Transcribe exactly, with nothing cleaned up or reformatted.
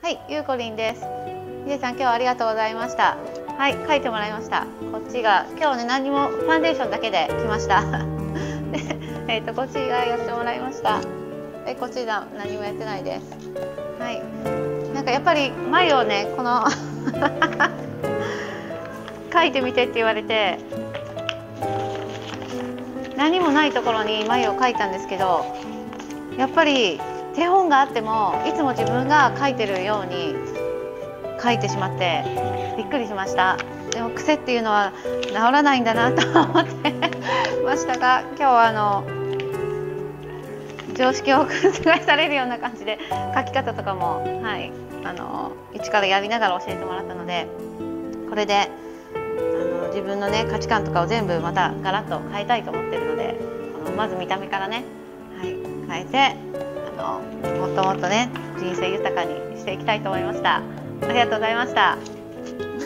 はい、ゆうこりんです。ひでさん、今日はありがとうございました。はい、書いてもらいました。こっちが今日ね、何もファンデーションだけで来ました。で、えっ、ー、とこっちがやってもらいました。で、こっちが何もやってないです。はい。なんかやっぱり眉をね、この書いてみてって言われて、何もないところに眉を描いたんですけど、やっぱり手本があってもいつも自分が描いてるように描いてしまってびっくりしました。でも癖っていうのは治らないんだなと思ってましたが、今日はあの常識を覆されるような感じで描き方とかも、はい、あの一からやりながら教えてもらったので、これであの自分のね価値観とかを全部またガラッと変えたいと思ってるので、あのまず見た目からね、はい、変えてあのもっともっとね人生豊かにしていきたいと思いました。ありがとうございました。